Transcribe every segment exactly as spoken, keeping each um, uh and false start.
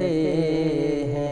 رہتے ہیں۔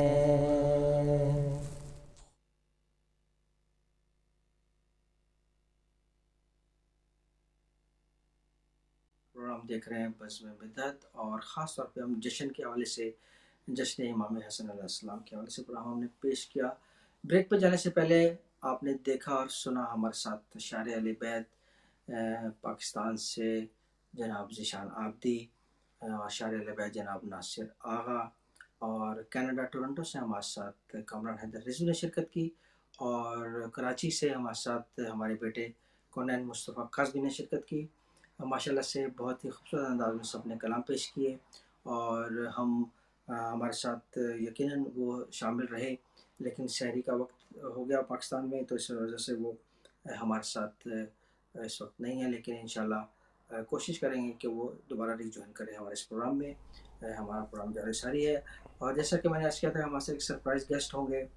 پروگرام دیکھ رہے ہیں بزم بدعت، اور خاص طور پہ ہم جشن کے حوالے سے، جشن امام حسن علیہ السلام کے حوالے سے پروگرام ہم نے پیش کیا۔ بریک پہ جانے سے پہلے آپ نے دیکھا اور سنا ہمارے ساتھ شاعر اہل بیت پاکستان سے جناب ذیشان عابدی، اور شاعر اہل بیت جناب ناصر آغا، اور کینیڈا ٹورنٹو سے ہمارے ساتھ کامران حیدر رضوی نے شرکت کی، اور کراچی سے ہمارے ساتھ ہمارے بیٹے کونین مصطفیٰ قاسمی نے شرکت کی۔ ماشاء اللہ سے بہت ہی خوبصورت انداز میں سب نے کلام پیش کیے، اور ہم ہمارے ساتھ یقیناً وہ شامل رہے، لیکن شہری کا وقت ہو گیا پاکستان میں، تو اس وجہ سے وہ ہمارے ساتھ اس وقت نہیں ہے، لیکن انشاءاللہ کوشش کریں گے کہ وہ دوبارہ ری جوائن کریں ہمارے اس پروگرام میں۔ ہمارا پروگرام جاری ساری ہے، اور جیسا کہ میں نے عرض کیا تھا ہمارے سے ایک سرپرائز گیسٹ ہوں گے،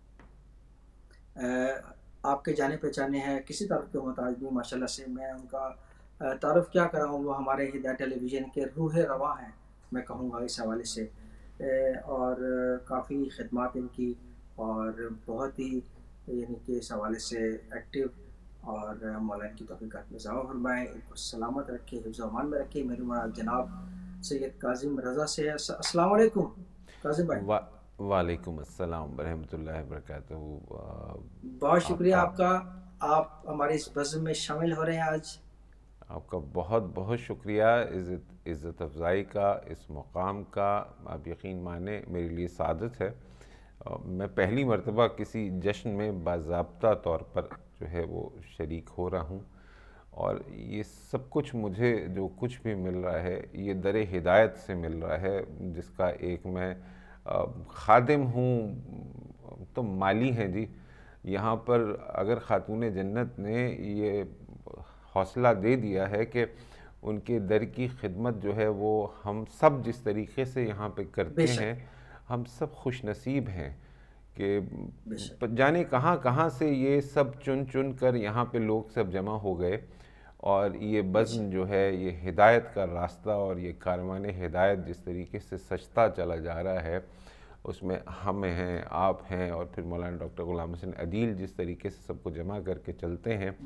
آپ کے جانے پہچانے ہیں، کسی طرف کے محتاج نہیں، ماشاء اللہ سے میں ان کا تعارف کیا کرا ہوں، وہ ہمارے ہدایت ٹیلی ویژن کے روح رواں ہیں میں کہوں گا اس حوالے سے، اور کافی خدمات ان کی، اور بہت ہی یعنی کہ اس حوالے سے ایکٹیو، اور مولا ان کی توفیقات میں اضافہ فرمائے، ان کو سلامت رکھے، حفظ و امان میں رکھے۔ میرے مراد جناب سید کاظم رضا سے ہے۔ السلام علیکم کاظم بھائی۔ وعلیکم السلام ورحمۃ اللہ وبرکاتہ۔ بہت شکریہ آپ آپ کا، آپ ہمارے اس بزم میں شامل ہو رہے ہیں آج۔ آپ کا بہت بہت شکریہ عزت عزت افزائی کا، اس مقام کا۔ آپ یقین مانیں میرے لیے سعادت ہے، میں پہلی مرتبہ کسی جشن میں باضابطہ طور پر جو ہے وہ شریک ہو رہا ہوں، اور یہ سب کچھ مجھے جو کچھ بھی مل رہا ہے یہ در ہدایت سے مل رہا ہے، جس کا ایک میں خادم ہوں تو مالی ہیں جی۔ یہاں پر اگر خاتون جنت نے یہ حوصلہ دے دیا ہے کہ ان کے در کی خدمت جو ہے وہ ہم سب جس طریقے سے یہاں پہ کرتے ہیں، ہم سب خوش نصیب ہیں کہ جانے کہاں کہاں سے یہ سب چن چن کر یہاں پہ لوگ سب جمع ہو گئے، اور یہ بزم جو ہے یہ ہدایت کا راستہ اور یہ کاروان ہدایت جس طریقے سے سجتا چلا جا رہا ہے، اس میں ہم ہیں، آپ ہیں، اور پھر مولانا ڈاکٹر غلام حسین عدیل جس طریقے سے سب کو جمع کر کے چلتے ہیں،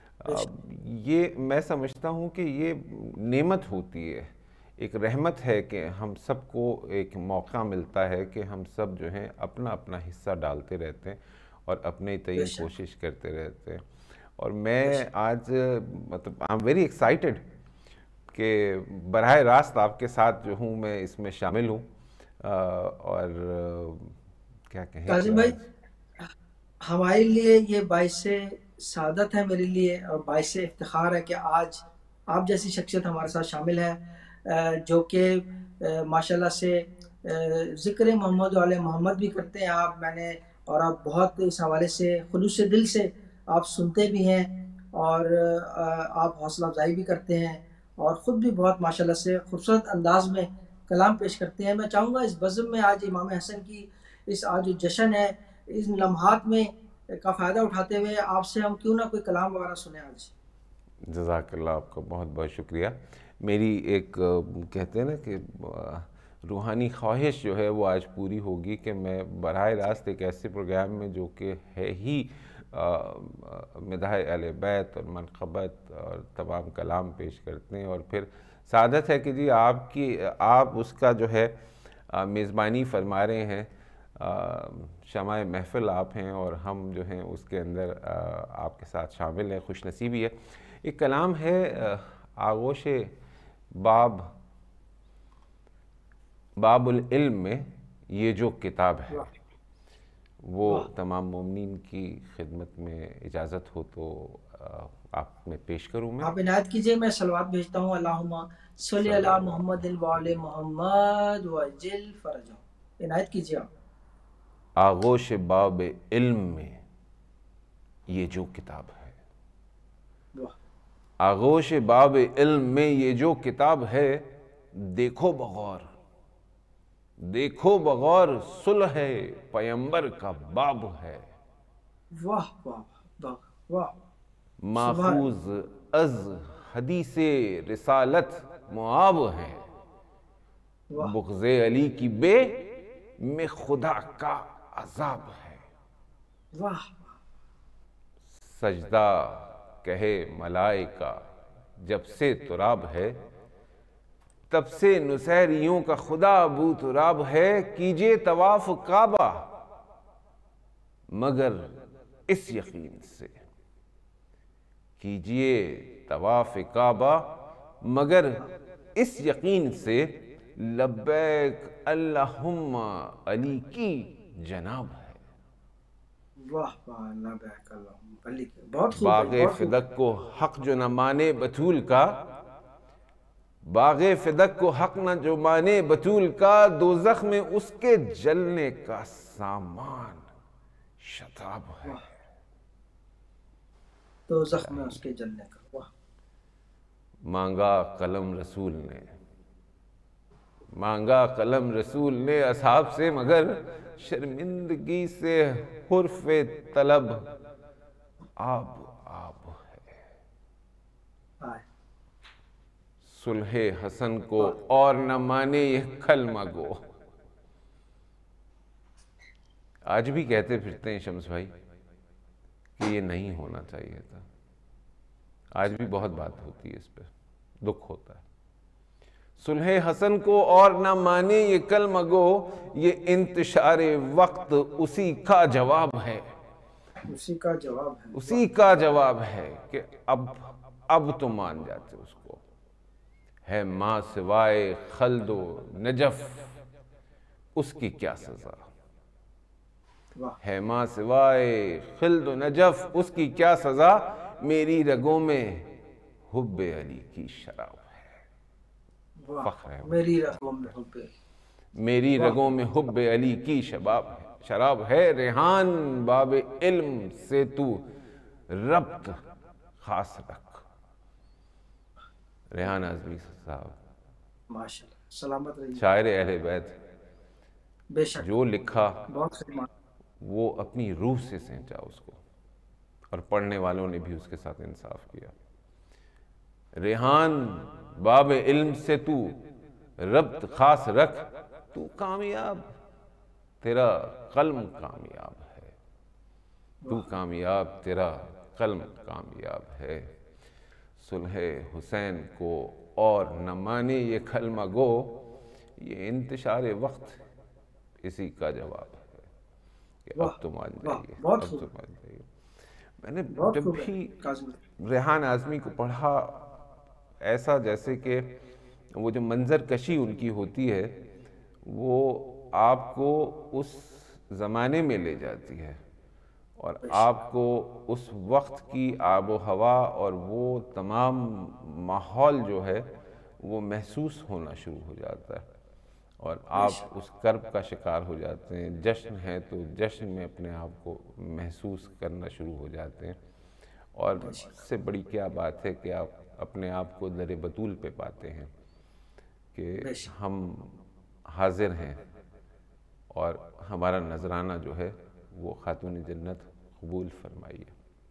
یہ میں سمجھتا ہوں کہ یہ نعمت ہوتی ہے، ایک رحمت ہے کہ ہم سب کو ایک موقع ملتا ہے کہ ہم سب جو ہیں اپنا اپنا حصہ ڈالتے رہتے ہیں اور اپنے تئیں کوشش کرتے رہتے ہیں۔ اور میں آج مطلب آئی ایم ویری ایکسائٹیڈ کہ براہ راست آپ کے ساتھ جو ہوں میں اس میں شامل ہوں، اور کیا کہیں کاظم بھائی، ہمارے لیے یہ باعث سعادت ہے، میرے لیے، اور باعث افتخار ہے کہ آج آپ جیسی شخصیت ہمارے ساتھ شامل ہے، جو کہ ماشاءاللہ سے ذکر محمد و آل محمد بھی کرتے ہیں آپ، میں نے اور آپ بہت اس حوالے سے خلوص دل سے آپ سنتے بھی ہیں، اور آپ حوصلہ افزائی بھی کرتے ہیں، اور خود بھی بہت ماشاءاللہ سے خوبصورت انداز میں کلام پیش کرتے ہیں۔ میں چاہوں گا اس بزم میں آج امام حسن کی اس آج جو جشن ہے، اس لمحات میں کا فائدہ اٹھاتے ہوئے آپ سے ہم کیوں نہ کوئی کلام وغیرہ سنیں آج۔ جزاک اللہ، آپ کا بہت بہت شکریہ۔ میری ایک کہتے ہیں نا کہ روحانی خواہش جو ہے وہ آج پوری ہوگی کہ میں براہ راست ایک ایسے پروگرام میں جو کہ ہے ہی مدح اہل بیت اور منقبت اور تمام کلام پیش کرتے ہیں، اور پھر سعادت ہے کہ جی آپ کی آپ اس کا جو ہے میزبانی فرما رہے ہیں، شمع محفل آپ ہیں اور ہم جو ہیں اس کے اندر آپ کے ساتھ شامل ہیں، خوش نصیبی ہے۔ ایک کلام ہے آغوش باب باب العلم میں یہ جو کتاب ہے، وہ تمام مومنین کی خدمت میں اجازت ہو تو آپ میں پیش کروں۔ میں آپ عنایت کیجئے، میں صلوات بھیجتا ہوں۔ اللہم صلی علی محمد وعلی محمد وعجل فرجہ۔ عنایت کیجئے آپ۔ آغوش باب علم میں یہ جو کتاب ہے، آغوش باب علم میں یہ جو کتاب ہے، دیکھو بغور دیکھو بغور صلح پیمبر کا باب ہے، واہ واہ واہ، ماخوذ از حدیث رسالت معاب ہے، بغض علی کی بے میں خدا کا عذاب ہے۔ واہ سجدہ کہے ملائکہ جب سے تراب ہے، تب سے نصیریوں کا خدا ابو تراب ہے۔ کیجئے طواف کعبہ مگر اس یقین سے، کیجئے طواف کعبہ مگر اس یقین سے، لبیک اللہم علی کی جناب ہے۔ واہ واہ اللہ بحق اللہ علی کے، بہت خوب باغ بھائی، بہت خوب۔ فدق کو حق جو نہ مانے بطول کا، باغ فدق کو حق نہ جو مانے بطول کا، دوزخ میں اس کے جلنے کا سامان شتاب ہے۔ تو زخم میں اس کے جلنے کا، واہ مانگا قلم رسول نے، مانگا قلم رسول نے اصحاب سے، مگر شرمندگی سے حرف طلب آب آب ہے۔ آئے صلح حسن کو اور نہ مانے یہ کلمہ گو۔ آج بھی کہتے پھرتے ہیں شمس بھائی کہ یہ نہیں ہونا چاہیے تھا، آج بھی بہت بات ہوتی ہے اس پہ، دکھ ہوتا ہے۔ صلح حسن کو اور نہ مانے یہ کلمہ گو، یہ انتشار وقت اسی کا جواب ہے، اسی کا جواب ہے۔ اسی کا جواب ہے کہ اب اب تو مان جاتے اس کو۔ ہے ماں سوائے خلد و نجف اس کی کیا سزا، واہ ہے ماں سوائے خلد و نجف اس کی کیا سزا، میری رگوں میں حب علی کی شراب ہے۔ واہ فخر ہے میری رگوں میں حب، میری رگوں میں حب علی کی شباب ہے، شراب ہے۔ ریحان باب علم سے تو ربط خاص رکھ۔ ریحان اعظمی صاحب ماشاءاللہ سلامت رہیے، شاعر اہل بیت، بے شک جو لکھا بہت خدمات۔ وہ اپنی روح سے سینچا اس کو، اور پڑھنے والوں نے بھی اس کے ساتھ انصاف کیا۔ ریحان باب علم سے تو ربط خاص رکھ، تو کامیاب تیرا قلم کامیاب ہے، تو کامیاب تیرا قلم کامیاب ہے۔ صلح حسین کو اور نہ مانے یہ کلمہ گو، یہ انتشار وقت اسی کا جواب ہے کہ اب تو مان جائیے، بہت اب خوب، تو مان جائیے۔ میں نے بہت جب خوب ہے بھی کاظم۔ ریحان اعظمی کو پڑھا، ایسا جیسے کہ وہ جو منظر کشی ان کی ہوتی ہے وہ آپ کو اس زمانے میں لے جاتی ہے، اور آپ کو اس وقت کی آب و ہوا اور وہ تمام ماحول جو ہے وہ محسوس ہونا شروع ہو جاتا ہے، اور آپ اس کرب کا شکار ہو جاتے ہیں۔ جشن ہے تو جشن میں اپنے آپ کو محسوس کرنا شروع ہو جاتے ہیں، اور اس سے بڑی کیا بات ہے کہ آپ اپنے آپ کو در بطول پہ پاتے ہیں کہ ہم حاضر ہیں، اور ہمارا نذرانہ جو ہے وہ خاتون جنت قبول فرمائیے۔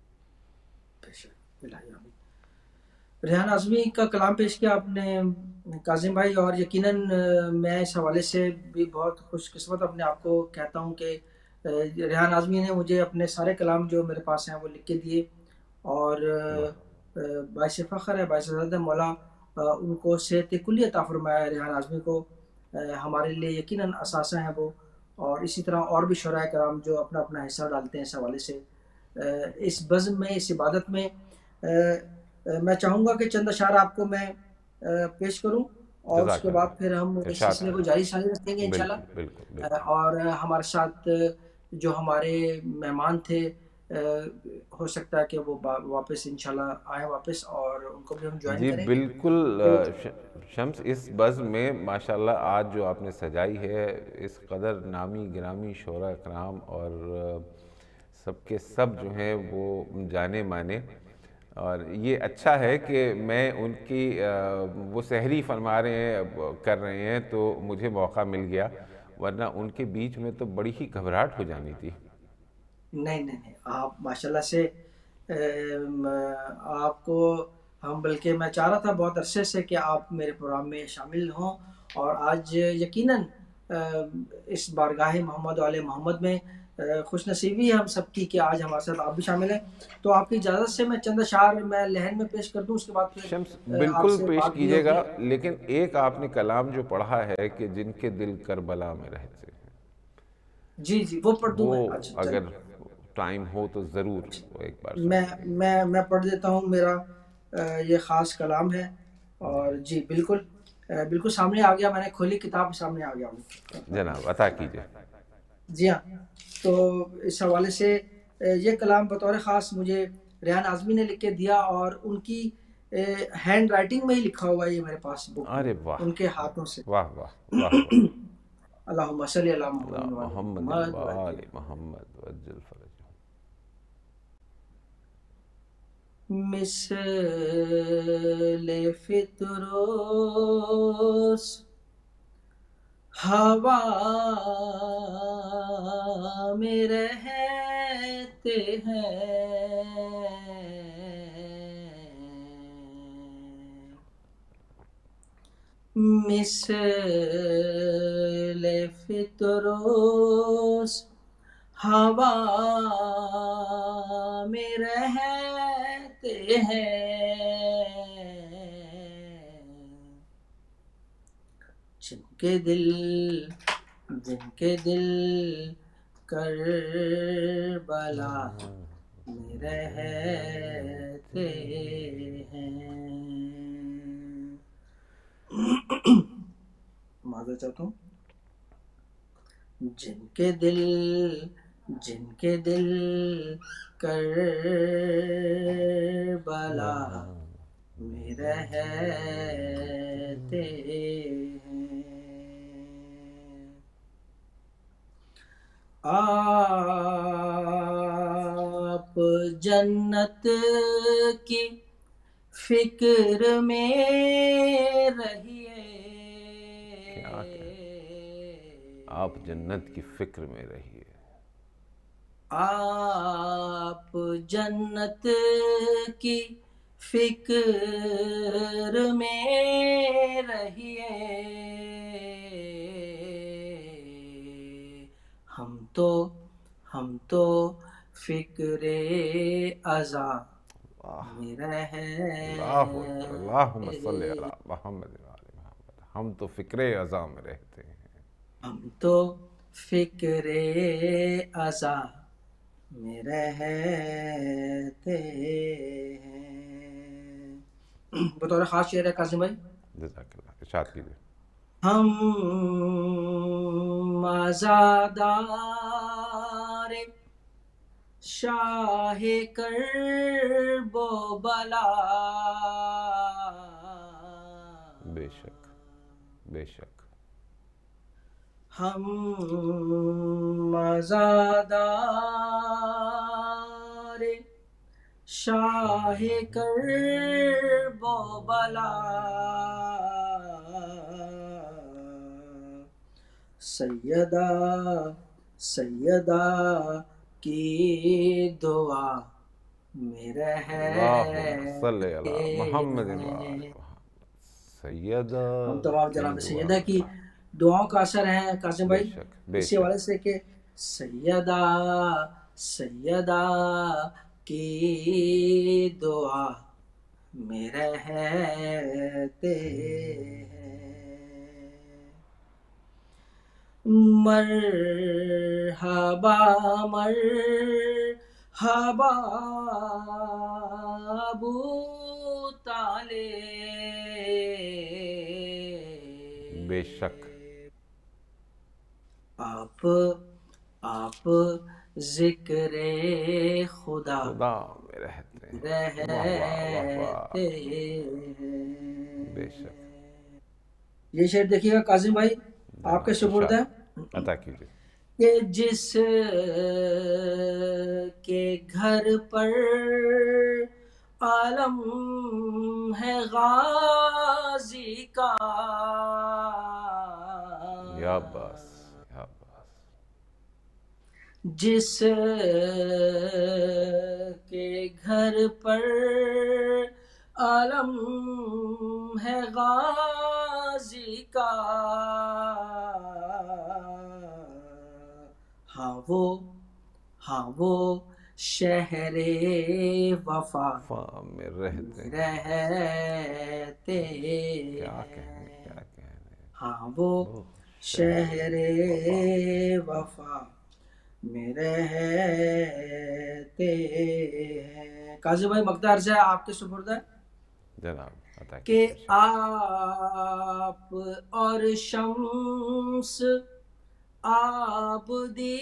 بے شک الہی آمین۔ ریحان اعظمی کا کلام پیش کیا آپ نے کاظم بھائی، اور یقیناً میں اس حوالے سے بھی بہت خوش قسمت اپنے آپ کو کہتا ہوں کہ ریحان اعظمی نے مجھے اپنے سارے کلام جو میرے پاس ہیں وہ لکھ کے دیے، اور باعث فخر ہے، باعث عزت ہے، مولا ان کو صحت کلی عطا فرمایا ہے ریحان اعظمی کو، ہمارے لیے یقیناً اثاثہ ہیں وہ، اور اسی طرح اور بھی شعراء کرام جو اپنا اپنا حصہ ڈالتے ہیں اس حوالے سے۔ اس بزم میں، اس عبادت میں میں چاہوں گا کہ چند اشعار آپ کو میں پیش کروں، اور اس کے بعد پھر ہم اس سلسلے کو جاری ساری رکھیں گے انشاءاللہ۔ اور ہمارے ساتھ جو ہمارے مہمان تھے، ہو سکتا ہے کہ وہ واپس انشاءاللہ آئیں واپس، اور ان کو بھی ہم جوائن کریں۔ جی بالکل شمس، اس بزم میں ماشاءاللہ آج جو آپ نے سجائی ہے، اس قدر نامی گرامی شعراء اکرام اور سب کے سب جو ہیں وہ جانے مانے، اور یہ اچھا ہے کہ میں ان کی وہ سحری فرما رہے ہیں، کر رہے ہیں، تو مجھے موقع مل گیا، ورنہ ان کے بیچ میں تو بڑی ہی گھبراہٹ ہو جانی تھی۔ نہیں نہیں نہیں، آپ ماشاءاللہ سے آپ کو ہم، بلکہ میں چاہ رہا تھا بہت عرصے سے کہ آپ میرے پروگرام میں شامل ہوں، اور آج یقیناً اس بارگاہ محمد والے محمد میں خوش نصیبی ہے ہم سب کی کہ آج ہمارے ساتھ آپ بھی شامل ہیں. تو آپ کی اجازت سے میں چند اشعار میں لہن میں پیش کر دوں، اس کے بعد شمس پھر آپ بالکل سے پیش بات بھی کیجیے ہوگی. گا، لیکن ایک آپ نے کلام جو پڑھا ہے کہ جن کے دل کربلا میں رہتے ہیں، جی جی وہ پڑھ دوں وہ میں. اچھا اگر چلیے، ٹائم ہو تو ضرور وہ ایک بار میں سنا دیجیے. میں میں پڑھ دیتا ہوں. میرا یہ خاص کلام ہے. اور جی بالکل بالکل سامنے آ گیا، میں نے کھولی کتاب سامنے آ گیا ہوں. جناب عطا کیجیے. جی ہاں، تو اس حوالے سے یہ کلام بطور خاص مجھے ریحان اعظمی نے لکھ کے دیا، اور ان کی ہینڈ رائٹنگ میں ہی لکھا ہوا ہے یہ میرے پاس بک میں، ارے واہ ان کے ہاتھوں سے. واہ واہ واہ واہ. اللہم صلی علی اللہ محمد وعلی محمد محمد وآل وعلی محمد وعجل فرجہ. مثل فطروس ہوا میں رہتے ہیں، مثل فطروس ہوا میں رہتے ہیں، جن کے دل جن کے دل کربلا میں رہتے ہیں. معذرت چاہتا ہوں. جن کے دل جن کے دل کربلا میں رہتے ہیں، آپ جنت کی فکر میں رہیے، کیا کہہ، آپ جنت کی فکر میں رہیے. آپ جنت کی فکر میں رہیے، ہم تو ہم تو فکر ازاں میں اللہ اکبر، اللہم صلی رہتے، علی محمد وآل محمد. ہم تو فکر ازاں میں رہتے ہیں. ہم تو فکر ازاں میں رہتے ہیں. بطور خاص شعر ہے قاسم بھائی. جزاک اللہ، ارشاد کیجیے. ہم عزادار شاہ کرب و بلا، بے شک بے شک. ہم عزادار شاہ کرب و بلا، سیدہ سیدہ کی دعا میں اللہم صلی علی رہتے محمد وآل ہیں. محمد. سیدہ ہم تمام کی جناب دعا سیدہ کی میں. دعاؤں کا اثر ہے قاسم بے بھائی. شک بے اسی شک. حوالے سے کہ سیدہ سیدہ کی دعا میں رہتے ہیں، مرحبا مرحبا ابو طالب، بے شک. آپ آپ ذکر خدا خدا میں رہتے ہیں. واہ واہ واہ واہ. رہتے بے شک. ہیں. یہ شعر دیکھیے گا قاسم بھائی، آپ کے جناب سپرد ارشاد ہے عطا کیجیے. کہ جس کے گھر پر عالم ہے غازی کا، یا عباس یا عباس. جس کے گھر پر عالم ہے غازی کا، ہاں وہ ہاں وہ شہر وفا وفا میں رہتے میں ہیں. رہتے کیا کہنے ہیں. کیا کہنے ہاں وہ وہ شہر شہر وفا میں. وفا میں رہتے ہیں. قاضی بھائی مقدار سے آپ کے سپرد ہے جناب عطا کہ کیجیے. شکریہ. آپ اور شمس آبدی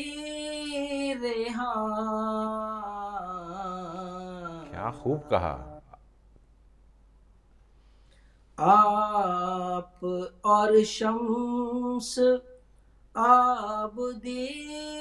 کیا خوب کہا. ریحان. آپ اور شمس آبدی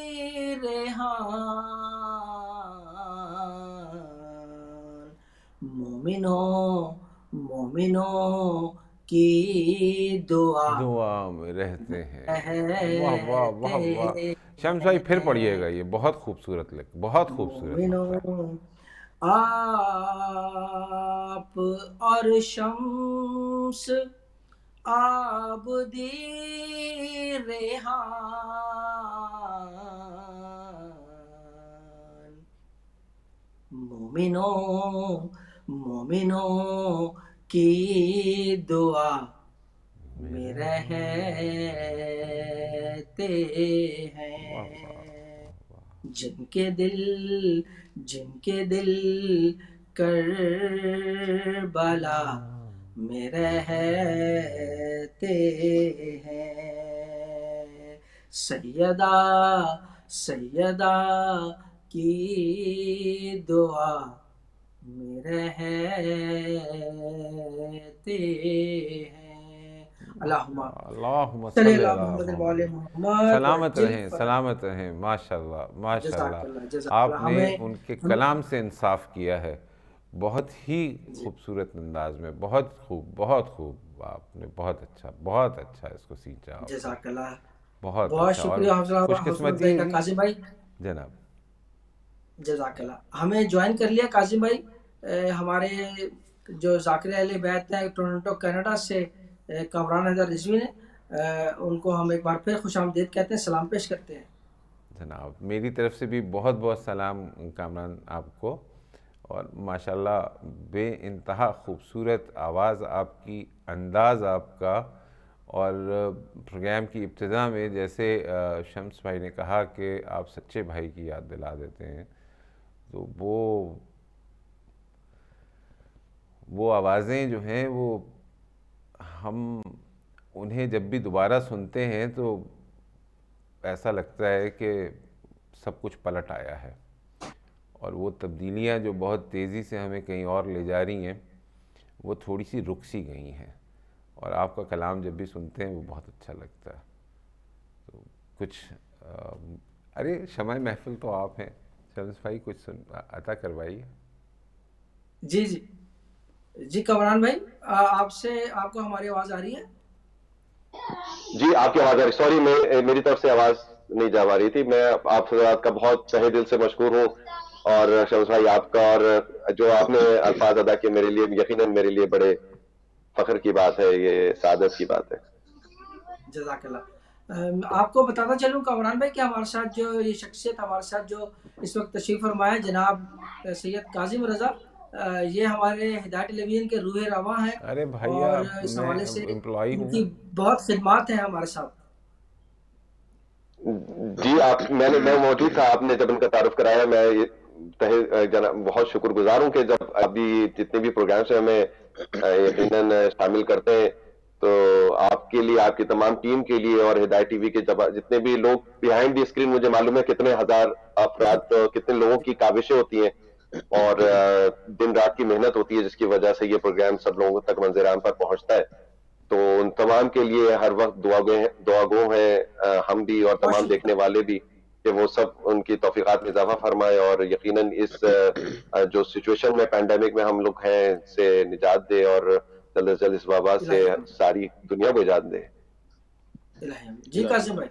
ریحان. مومنوں مومنوں کی دعا دعا میں رہتے ہیں. واہ واہ رہتے واہ واہ. شمس بھائی پھر پڑھیے گا, ہیں. یہ بہت خوبصورت لکھ بہت خوبصورت لگتا ہے. مومنوں آپ اور شمس آبدی ریحان. مومنوں مومنوں کی دعا میں رہتے واہ واہ ہیں. واہ. جن کے دل جن کے دل کربلا میں رہتے ہیں. سیدہ سیدہ کی دعا میں رہتے ہیں. اللہم اللہم صلی صلی اللہ علی محمد محمد. وعلی محمد سلامت وعجل رہیں فرج. سلامت رہیں. ماشاء اللہ ماشاء جزاک اللہ. اللہ جزاک آپ اللہ. نے ہمیں ان کے ہم کلام سے انصاف کیا ہے بہت ہی جی خوبصورت انداز میں. بہت خوب بہت خوب. آپ نے بہت اچھا بہت اچھا اس کو سینچا آپ نے. جزاک اللہ. بہت بہت اچھا. اور شکریہ حوصلہ خوش حوصلہ قسمتی افزائی کا ہوئی قاسم بھائی. جناب. جزاک اللہ. ہمیں جوائن کر لیا قاسم بھائی ہمارے جو ذاکر اہل بیت ہے ٹورنٹو کینیڈا سے کامران حیدر رضوی نے. ان کو ہم ایک بار پھر خوش آمدید کہتے ہیں, سلام پیش کرتے ہیں. جناب میری طرف سے بھی بہت بہت سلام کامران آپ کو. اور ماشاءاللہ بے انتہا خوبصورت آواز آپ کی, انداز آپ کا. اور پروگرام کی ابتدا میں جیسے شمس بھائی نے کہا کہ آپ سچے بھائی کی یاد دلا دیتے ہیں, تو وہ وہ آوازیں جو ہیں وہ ہم انہیں جب بھی دوبارہ سنتے ہیں تو ایسا لگتا ہے کہ سب کچھ پلٹ آیا ہے. اور وہ تبدیلیاں جو بہت تیزی سے ہمیں کہیں اور لے جا رہی ہیں وہ تھوڑی سی رک سی گئی ہیں. اور آپ کا کلام جب بھی سنتے ہیں وہ بہت اچھا لگتا ہے. تو کچھ ارے شمع محفل تو آپ ہیں شمس بھائی, کچھ سن عطا کروائیے. جی جی جی کامران بھائی آپ سے آپ کو ہماری آواز آ رہی ہے؟ جی آپ کی آواز آ رہی. سوری میں میری طرف سے آواز نہیں جا پا رہی تھی. میں آپ حضرات کا بہت تہہ دل سے مشکور ہوں. اور شمس بھائی آپ کا, اور جو آپ نے الفاظ ادا کیے میرے لیے یقیناً میرے لیے بڑے فخر کی بات ہے, یہ سعادت کی بات ہے. جزاک اللہ. آپ کو بتاتا چلوں کامران بھائی کہ ہمارے ساتھ جو یہ شخصیت ہمارے ساتھ جو اس وقت تشریف فرمایا ہے جناب سید کاظم رضا, یہ ہمارے ہدایت ٹیلی ویژن کے روح رواں ہیں. ارے بھائیا اور اس میں حوالے سے امپلائی ان ہوں. کی بہت خدمات ہیں ہمارے ساتھ. جی آپ میں نے میں موجود تھا آپ نے جب ان کا تعارف کرایا. میں جناب بہت شکر گزار ہوں کہ جب ابھی جتنے بھی پروگرامس ہیں ہمیں یقیناً شامل کرتے ہیں, تو آپ کے لیے, آپ کی تمام ٹیم کے لیے, اور ہدایت ٹی وی کے جتنے بھی لوگ بیہائنڈ دی اسکرین, مجھے معلوم ہے کتنے ہزار افراد, کتنے لوگوں کی کاوشیں ہوتی ہیں اور دن رات کی محنت ہوتی ہے جس کی وجہ سے یہ پروگرام سب لوگوں تک منظر عام پر پہنچتا ہے. تو ان تمام کے لیے ہر وقت دعا گو دعا گو ہیں ہم بھی اور بہت تمام شکریہ. دیکھنے والے بھی, کہ وہ سب ان کی توفیقات میں اضافہ فرمائے اور یقیناً اس جو سچویشن میں پینڈیمک میں ہم لوگ ہیں سے نجات دے, اور جلد از جلد اس وبا سے الہی آمین. ساری دنیا کو نجات دے. الہی آمین. جی قاسم بھائی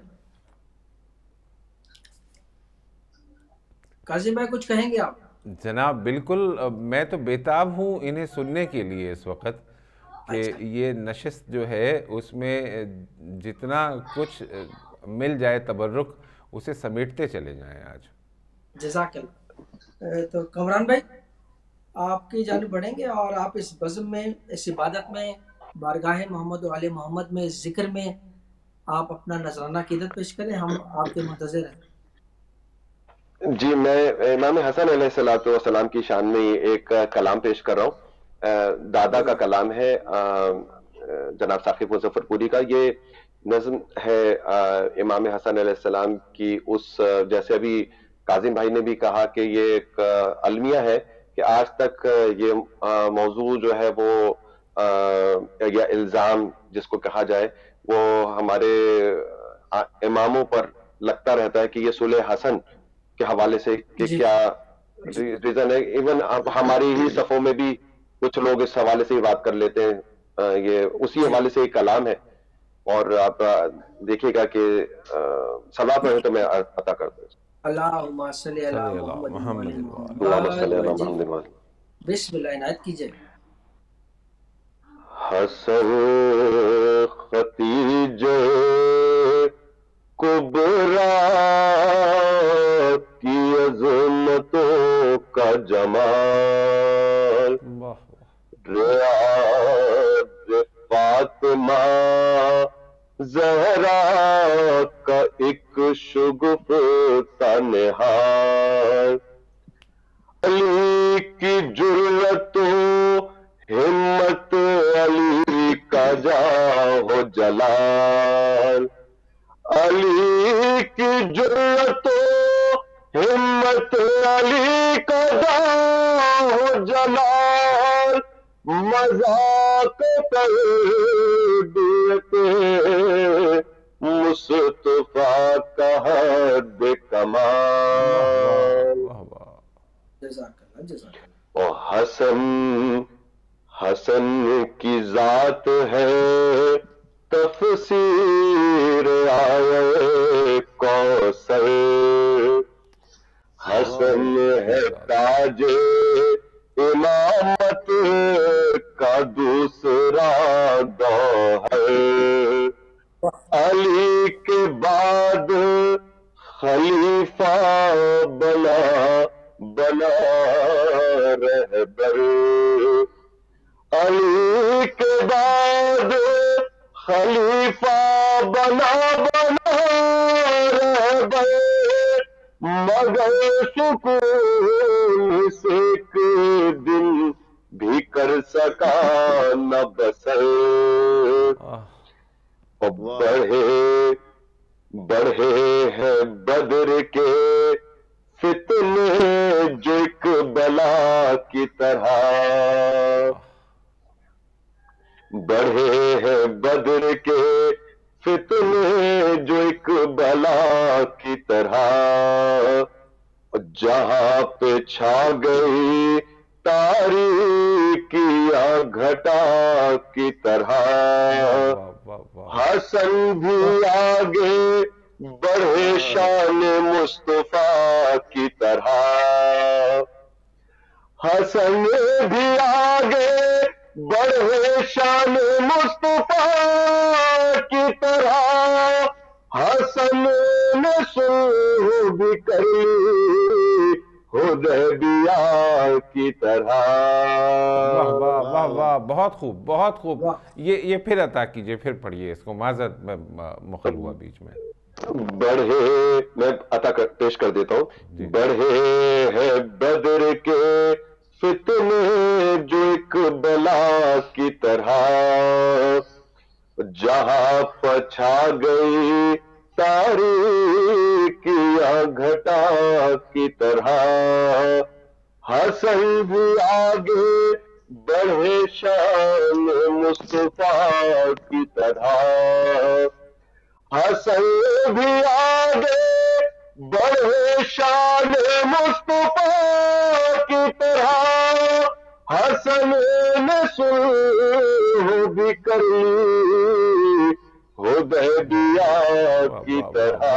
قاسم بھائی کچھ کہیں گے آپ؟ جناب بالکل, میں تو بیتاب ہوں انہیں سننے کے لیے اس وقت کہ اچھا یہ نشست جو ہے اس میں جتنا کچھ مل جائے تبرک اسے سمیٹتے چلے جائیں آج. جزاک اللہ. تو کمران بھائی آپ کی جانب بڑھیں گے اور آپ اس بزم میں، اس عبادت میں، بارگاہ محمد و آل محمد میں، ذکر میں آپ اپنا نذرانہ عقیدت پیش کریں، ہم آپ کے منتظر ہیں. جی میں امام حسن علیہ الصلوۃ والسلام کی شان میں ایک کلام پیش کر رہا ہوں. دادا کا کلام ہے جناب ثاقب مظفر پوری کا. یہ نظم ہے امام حسن علیہ السلام کی. اس جیسے ابھی کاظم بھائی نے بھی کہا کہ یہ ایک المیہ ہے کہ آج تک یہ موضوع جو ہے وہ یا الزام جس کو کہا جائے وہ ہمارے اماموں پر لگتا رہتا ہے کہ یہ صلح حسن کے حوالے سے کہ جی کیا ریزن ہے. ایون ہماری ہی صفوں میں بھی کچھ لوگ اس حوالے سے ہی بات کر لیتے ہیں. یہ اسی حوالے سے ایک کلام ہے اور آپ دیکھیے گا کہ صلاۃ پڑھیں تو میں عطا کرتا ہوں. اللہم صلی علی صلی اللہ محمد و محمد آل اللہم صلی علی محمد. محمد وعلی. بسم اللہ عنایت کیجئے. حسن ختیجہ کبریٰ کی عظمتوں کا جمال، ریاض فاطمہ زہرا کا ایک شگفتہ نہال، علی کی جرأت و ہمت علی کا جاہ و جلال، علی کی جرأت و ہمت علی کا جاہ و جلال، مذاق تربیت مصطفیٰ کا حد کمال. جزاک اللہ جزاک اللہ. اور حسن حسن کی ذات ہے تفسیر آئے کوثر، حسن ہے تاج امامت کا دوسرا گوہر، علی کے بعد خلیفہ بنا بنا رہبر، علی کے بعد خلیفہ بنا بنا رہبر، مگر سکون سے ایک دن بھی کر سکا نہ بسر. بڑھے بڑھے ہیں بدر کے فتنے جو ایک بلا کی طرح، بڑھے ہیں بدر کے فتنے جو ایک بلا کی طرح، جہاں پہ چھا گئی تاریکیاں گھٹا کی طرح، حسن بھی آگے بڑھے شان مصطفیٰ کی طرح، حسن بھی آگے بڑھے شان مصطفیٰ کی طرح، حسن نے صلح بھی کر لی حدیبیہ کی طرح. واہ واہ واہ واہ، بہت خوب بہت خوب. یہ یہ پھر عطا کیجئے، پھر پڑھیے اس کو، معذرت میں مخل ہوا بیچ میں. بڑھے میں عطا پیش کر دیتا ہوں. بڑھے ہے بدر کے فتنے جو ایک بلا کی طرح، جہاں پچھا گئی تاریکیاں گھٹا کی طرح، حسن بھی آگے بڑھے شان مصطفیٰ کی طرح، حسن بھی آگے بڑھے شان مصطفیٰ کی طرح، حسن نے صلح بھی کر لی حدیبیہ کی طرح.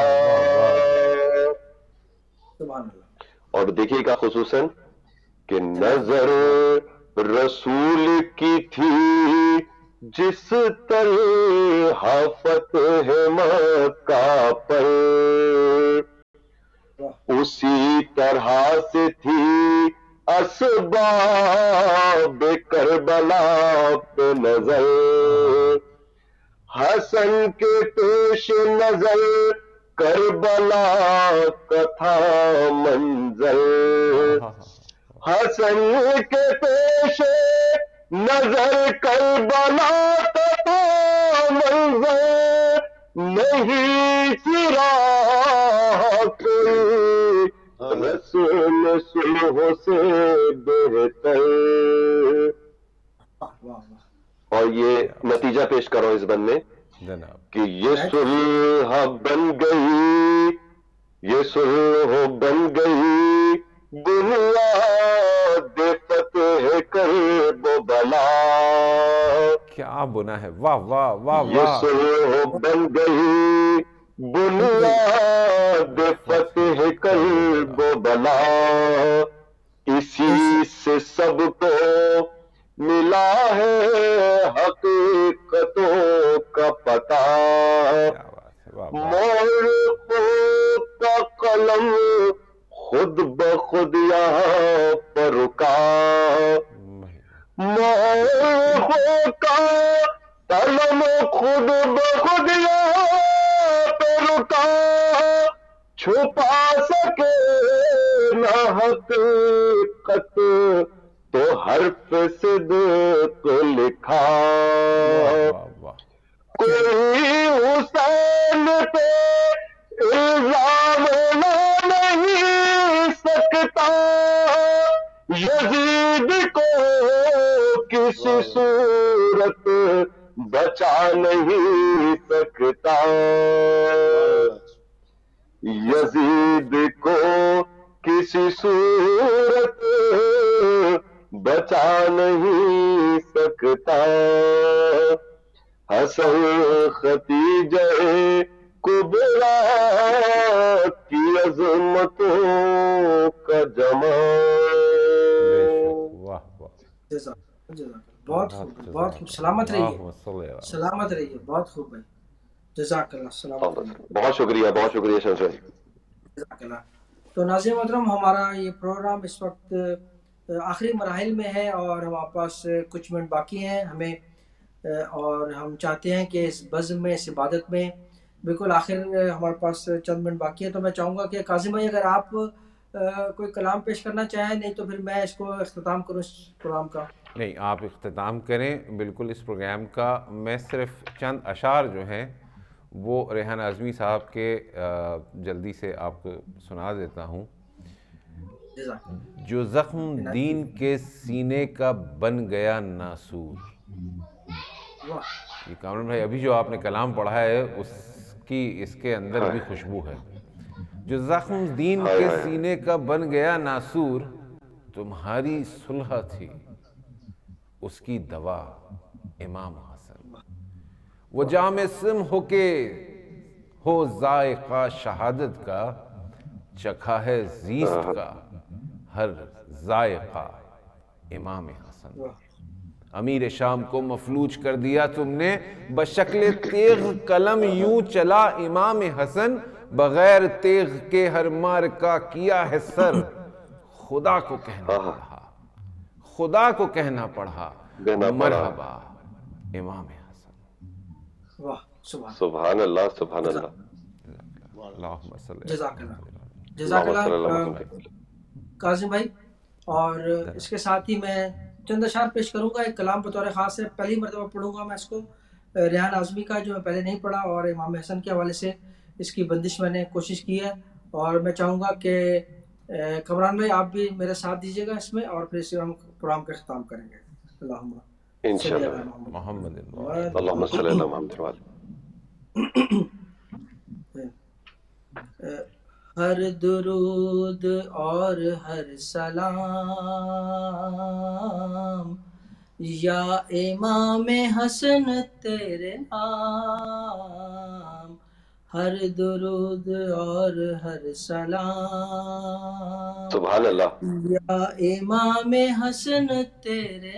اور دیکھیے گا خصوصاً کہ نظر رسول کی تھی جس طرح فتح مکہ پر، اسی طرح سے تھی اسباب کربلا پہ نظر، حسن کے پیش نظر کربلا کا تھا منظر، حسن کے پیش نظر کربلا کا تھا منظر، نہیں چراغ رسول صلح سے بہتر۔ اور یہ نتیجہ پیش کرو اس بند میں کہ یہ صلح بن گئی، یہ صلح بن گئی بنیاد فتح کرب و بلا، کیا بنا ہے، واہ واہ واہ یہ واہ، صلح بن گئی بنیاد فتح کرب و بلا، اسی سے سب کو ملا ہے حقیقتوں کا پتہ، مورخوں کا قلم خود بخود یہاں پر رکا، مورخوں کا قلم خود بخود یہاں پہ رکا، چھپا سکے نہ حقیقت تو حرف صدق لکھا، کوئی حسین پہ الزام نہ نہیں سکتا، یزید کو کسی صورت بچا نہیں سکتا، یزید کو کسی صورت بچا نہیں سکتا، حسن ختیجہ کبریٰ کی عظمتوں کا جمال۔ بہت خوب، بہت خوب، سلامت رہیے، سلامت رہیے، بہت خوب بھائی، جزاک اللہ، سلامت رہیے، بہت شکریہ، بہت شکریہ شمس بھائی، جزاک اللہ۔ تو ناظرین محترم، ہمارا یہ پروگرام اس وقت آخری مراحل میں ہے اور ہمارے پاس کچھ منٹ باقی ہیں ہمیں، اور ہم چاہتے ہیں کہ اس بزم میں، اس عبادت میں بالکل آخر ہمارے پاس چند منٹ باقی ہیں، تو میں چاہوں گا کہ کاظم بھائی اگر آپ کوئی کلام پیش کرنا چاہیں، نہیں تو پھر میں اس کو اختتام کروں اس پروگرام کا۔ نہیں، آپ اختتام کریں بالکل اس پروگرام کا، میں صرف چند اشعار جو ہیں وہ ریحان اعظمی صاحب کے جلدی سے آپ کو سنا دیتا ہوں۔ جو زخم دین کے سینے کا بن گیا ناسور، یہ کامران بھائی ابھی جو آپ نے کلام پڑھا ہے اس کی اس کے اندر بھی خوشبو ہے۔ جو زخم دین کے سینے کا بن گیا ناسور، تمہاری صلح تھی اس کی دوا امام حسن، وہ جام سم ہو کے ہو ذائقہ شہادت کا، چکھا ہے زیست کا ہر ذائقہ امام حسن، امیر شام کو مفلوج کر دیا تم نے، بشکل تیغ قلم یوں چلا امام حسن، بغیر تیغ کے ہر مار کا کیا ہے سر، خدا کو کہنا پڑا، خدا کو کہنا پڑا مرحبا امام حسن۔ سبحان اللہ، سبحان اللہ، اللہم صلی جزاک اللہ، جزاک اللہ کاظم بھائی۔ اور اس کے ساتھ ہی میں چند اشعار پیش کروں گا، ایک کلام بطور خاص ہے، پہلی مرتبہ پڑھوں گا میں اس کو، ریحان اعظمی کا، جو میں پہلے نہیں پڑھا، اور امام حسن کے حوالے سے اس کی بندش میں نے کوشش کی ہے، اور میں چاہوں گا کہ کمران بھائی آپ بھی میرا ساتھ دیجیے گا اس میں، اور پھر اس سے ہم پروگرام کا اختتام کریں گے۔ اللہم انشاءاللہ، محمد اللہم صلی اللہ محمد۔ ہر درود اور ہر سلام یا امام حسن تیرے نام، ہر درود اور ہر سلام سبحان اللہ، یا امام حسن تیرے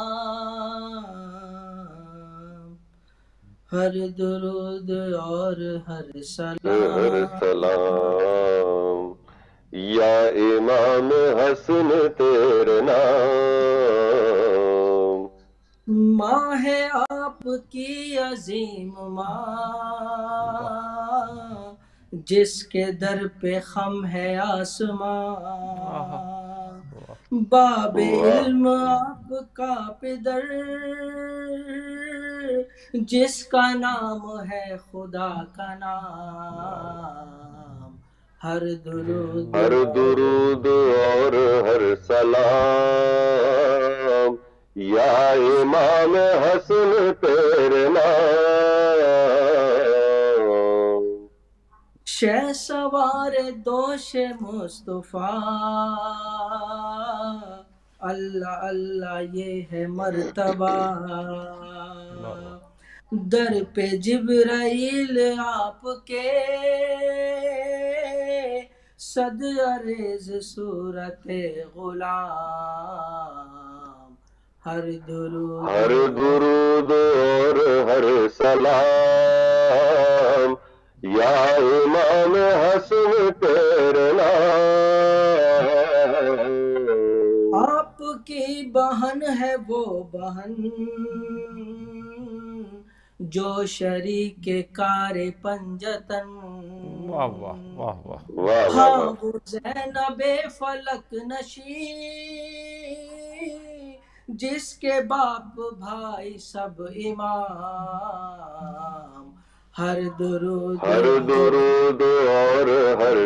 نام، ہر درود اور ہر ہر سلام سلام یا امام حسن تیرے نام، ماں ہے آپ کی عظیم ماں، جس کے در پہ خم ہے آسمان، باب علم آپ کا پدر، جس کا نام ہے خدا کا نام، ہر درود ہر درود اور ہر سلام یا امام حسن تیرے نام، شہ سوار دوش مصطفیٰ، اللہ اللہ یہ ہے مرتبہ، در پہ جبرائیل آپ کے، صد عریض صورت غلام، ہر درود ہر درود اور ہر سلام یا امام حسن تیرے نام، آپ کی بہن ہے وہ بہن، جو شریک کار پنجتن، واہ واہ واہ واہ، واہ واہ ہاں واہ، وہ زینب فلک نشی، جس کے باپ بھائی سب امام، ہر درود ہر درود اور ہر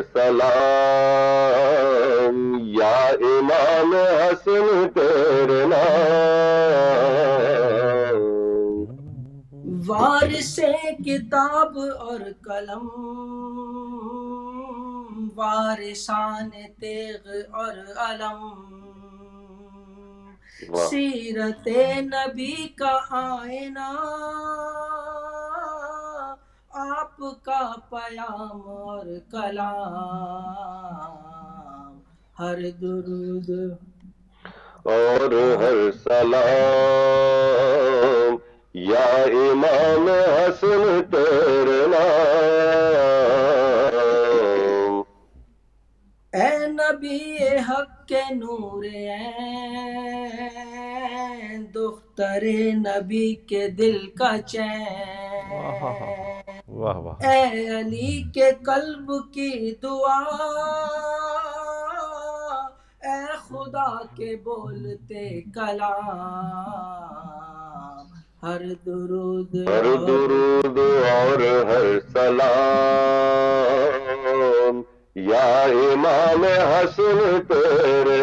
سلام یا امام حسن تیرے نام، وارث کتاب اور قلم، وارثان تیغ اور علم، واہ، سیرت نبی کا آئینہ، آپ کا پیام اور کلام، ہر درود اور ہر سلام یا امام حسن تیرے نام، اے نبی حق کے نور عین، دختر نبی کے دل کا چین، واہ واہ، اے علی کے قلب کی دعا، اے خدا کے بولتے کلام، ہر درود ہر درود اور ہر سلام یا امام حسن تیرے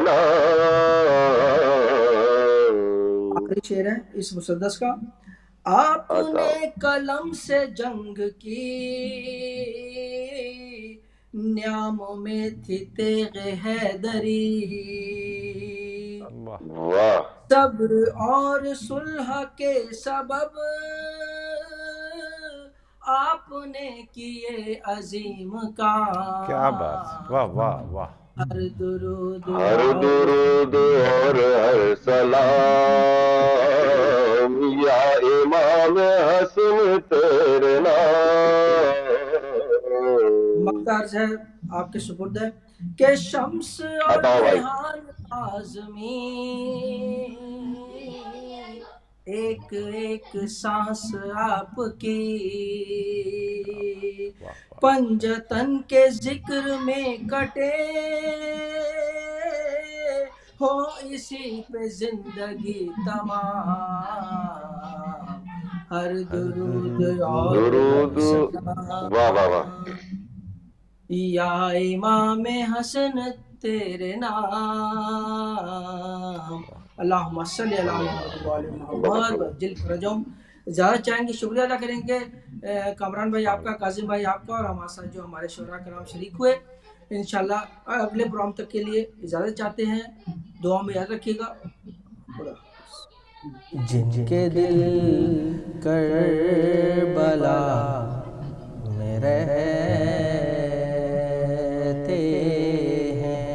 نام، آخری شعر ہے اس مسدس کا، آپ نے قلم سے جنگ کی، نیاموں میں تھی تیغ حیدری، واہ، صبر اور صلح کے سبب آپ نے کیے عظیم کام، کیا بات، واہ واہ واہ، ہر درود ہر درود اور ہر سلام یا امام حسن تیرے نام، مقدار ہے آپ کے سپرد ہے کہ شمس اور عطا بھائی، ریحان آزمی، ایک ایک سانس آپ کی، پنجتن کے ذکر میں کٹے، ہو اسی پہ زندگی تمام، ہر درود اور درود، واہ واہ واہ، یا امام حسن تیرے نام، اللہم صلی علی محمد وعلی محمد وجل فرجہم۔ زیادہ چاہیں گے شکریہ ادا کریں گے کامران بھائی آپ کا، کاظم بھائی آپ کا، اور ہمارے ساتھ جو ہمارے شعراء کرام شریک ہوئے۔ انشاءاللہ اگلے پروگرام تک کے لیے اجازت چاہتے ہیں، دعا میں یاد رکھیے گا، خدا حافظ۔ جن کے دل کربلا میں رہتے ہیں،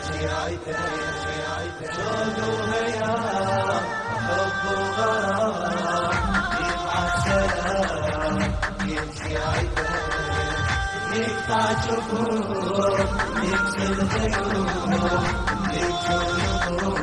شيعته شوق وهيام حب وغرام يبعث سلام من شيعته يقطع جفوف يكسر غيوم يجون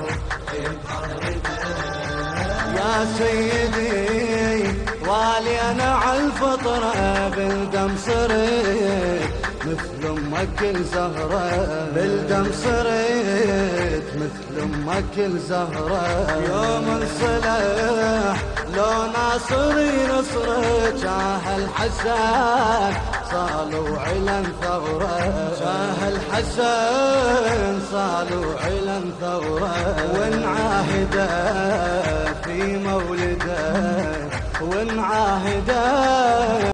يا سيدي والي انا عالفطرة بالدم صرت مثل امك الزهرة بالدم صرت مثل امك الزهرة يوم انصلح لو ناصري نصرت شاه الحسن صالوا علن ثورة شاه الحسن صالوا علن ثورة ونعاهده في مولده ونعاهده